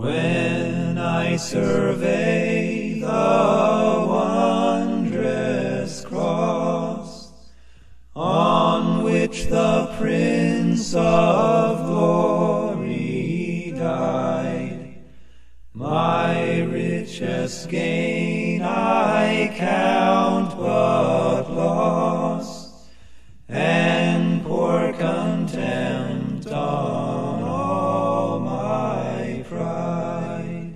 When I survey the wondrous cross, on which the Prince of Glory died, my richest gain I count but loss, and pour contempt on all my pride.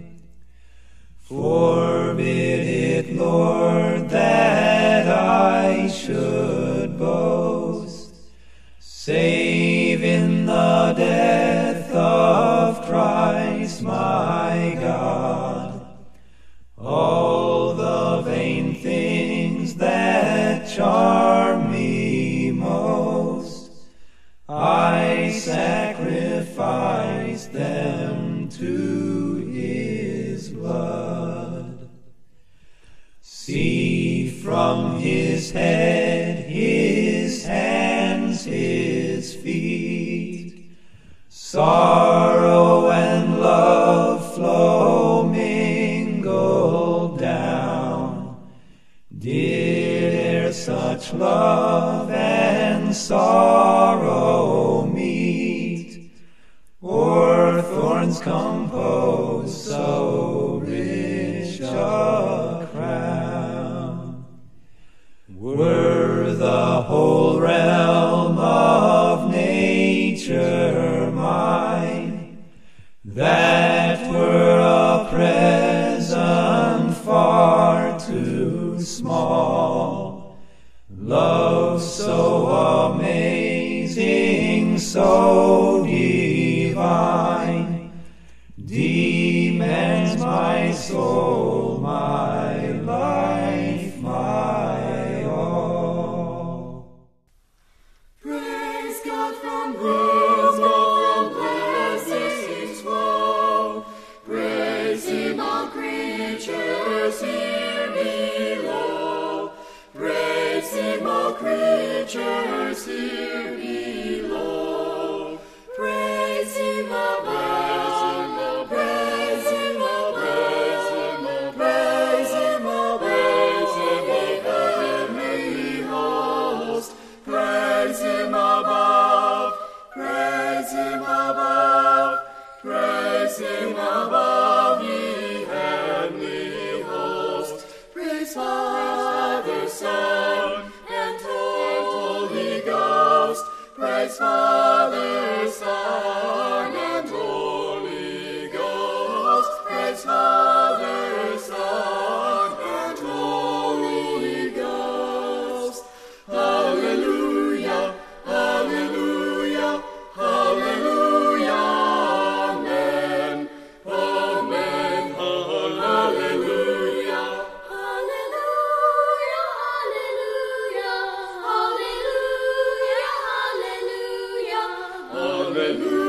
Forbid it, Lord, that I should boast, save in the death of Christ my God. All the vain things that charm me most, I sacrifice them to his blood. See from his head, his hands, his feet, sorrow and love flow mingled down. Did e'er such love and sorrow meet, or thorns compose so rich a crown? Were the whole realm of nature mine, that were a present far too small. Love so amazing, so divine, demands my soul, my life, my all. Praise God from whom blessings flow. Praise him, all creatures here below. Praise him, all creatures here below. Praise him above. Praise him above. Praise him above. The heavenly host. Praise him above. Praise him above. Praise him above, ye heavenly hosts. Praise Father, Son, and Holy Ghost. Praise Father, Son, and Holy Ghost. Praise Father, Son, and Holy Ghost. Hallelujah, hallelujah, hallelujah, amen, amen, hallelujah. Hallelujah, hallelujah, hallelujah, hallelujah. Hallelujah.